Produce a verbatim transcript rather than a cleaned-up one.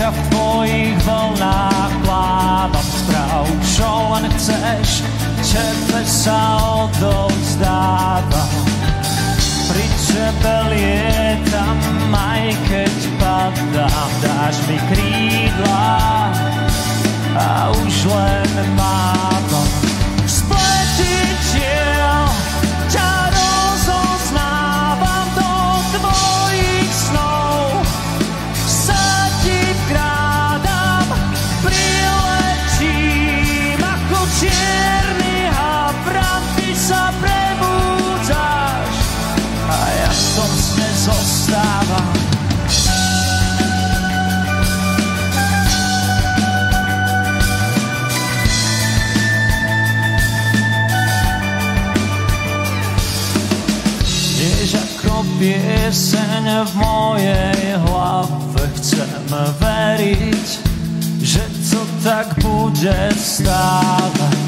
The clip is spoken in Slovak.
ja v tvojich vlnách plávam. Správ, čo len chceš, tebe sa odovzdávam. Pri tebe lietam, aj keď padám, dáš mi krídla a už len mávam. Spletiteľ, ťa rozoznávam do tvojich snov, sa ti vkrádam, priletím ako čierny havran, ty sa prebúdzaš a ja v tom sne zostávam. Pieseň v mojej hlave, chcem veriť, že to tak bude stále.